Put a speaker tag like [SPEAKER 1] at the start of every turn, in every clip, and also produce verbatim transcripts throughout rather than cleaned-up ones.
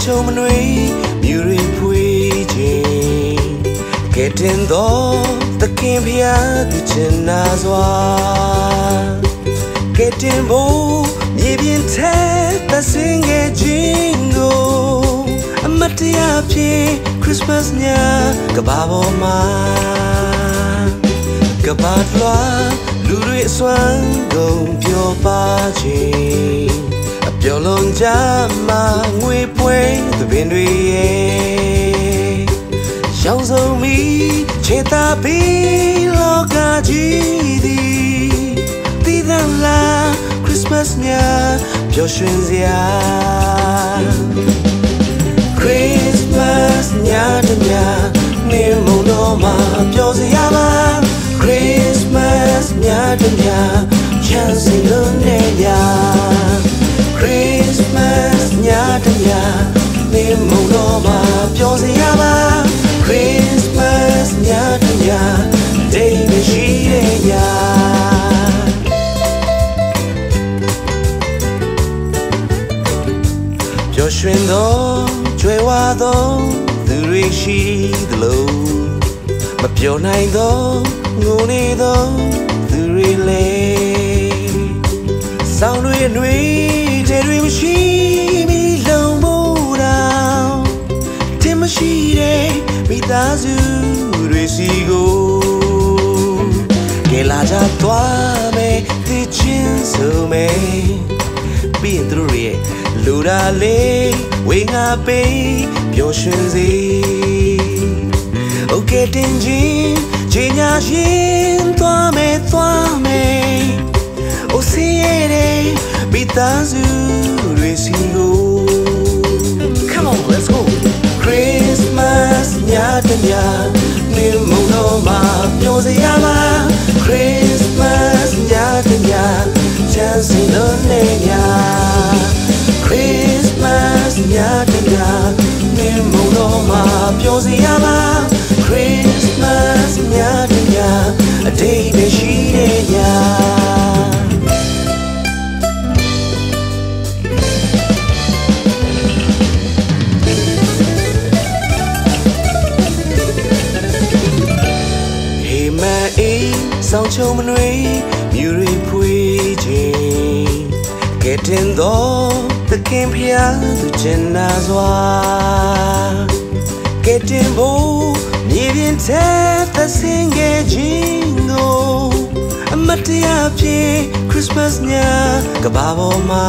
[SPEAKER 1] ချုံမနွေမြူရင်ဖွေးခြင်းကဲတင်သောသခင်ဖျားသူချင်နာစွာကဲတင်ဖို့မြေပြင်ထဲသစင်ငယ်ခြင်းကိုအမတ်တရားဖြင့်ခရစ်စမတ်ညကဘာပေါ်မှာကဘာလွာလူတွေအစွမ်းကုန်ပျော်ပါခြင်းအပျော်လွန်ကြမှာငွေပွဲသပင်တွေရဲ့ရှောင်းဆုံးမီခြေသာပြီးလောကကြီးသည်တည်သလား Christmas ညပျော်ရွှင်စရာ Christmas ညတညနေမုံတော်မှာပျော်စရာပါ Christmas ညတညချမ်းစီလုံးနဲ့ည Christmas ညတညနေမုံတော်မှာပျော်စရာပါ Christmas ညတညဒိတ်မရှိတဲ့ညပျော်ရွှင်သောကြွယ်ဝသောသူတွေရှိသလိုမပျော်နိုင်သောငိုနေသောသူတွေလည်းစောင်းတွေနှွေတဲ့တွေမရှိမီလုံမို့တောင်တင်မရှိတဲ့မိသားစုတွေစီကိုကဲလာကြသွားမယ်သိချင်းဆိုမယ်ပြီးရင်သူတို့ရဲ့လူရာလေးဝေငါပေးပျော်ရွှင်စေโอเคတင်ချင်းချင်ညာရှင်သွားမယ်သွားမယ်အိုစီရဲ့မိသားစုတွေစီကို Come on let's go Christmas ညတညနေမုံတော်မှာပျော်စရာပါ Christmas ညတညချမ်းစီလုံးနဲ့ည Christmas ညတညနေမုံတော်မှာပျော်စရာပါ Christmas ညတညအတိတ်ပဲရှိတဲ့ညဆောင်းချုံမနွေမြူရင်ဖွေးခြင်းကဲတင်သောသခင်ဖျားသူချင်နာစွာကဲတင်ဖို့မြေပြင်ထဲသစင်ငယ်ခြင်းကိုအမတ်တရားဖြင့်ခရစ်စမတ်ညကဘာပေါ်မှာ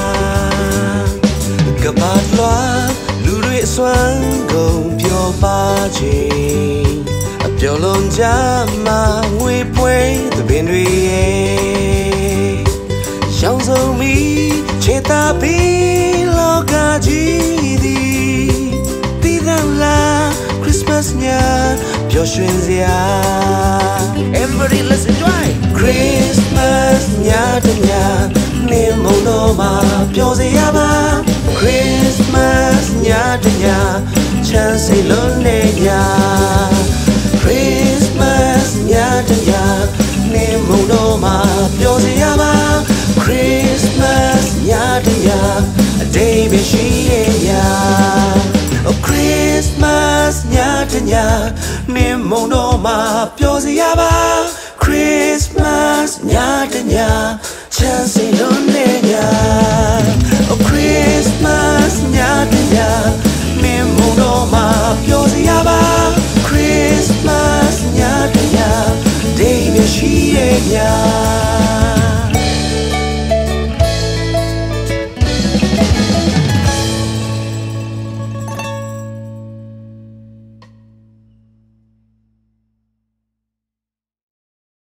[SPEAKER 1] ကဘာလွာလူတွေအစွမ်းကုန်ပျော်ပါခြင်းပျော်လွန်ကြမှာငွေပွဲသပင်တွေရဲ့ရှောင်းဆုံးမီခြေသာပြီးလောကကြီးသည်တည်သလား Christmas ညပျော်ရွှင်စရာ Everybody let's enjoy Christmas ညတညနေမုံတော်မှာပျော်စရာပါ Christmas ညတညချမ်းစီလုံးနဲ့ညChristmas ညတညနေမုံတော်မှာပျော်စရာပါ Christmas ညတညအတိတ်ပဲရှိတဲ့ည Oh Christmas ညတညနေမုံတော်မှာပျော်စရာပါ Christmas ညတညချမ်းစီလုံးနဲ့ည Oh Christmas ညတညနေမုံတော်မှာပျော်စရာပါ Christmas ညတညဒိတ်မရှိရဲ့ည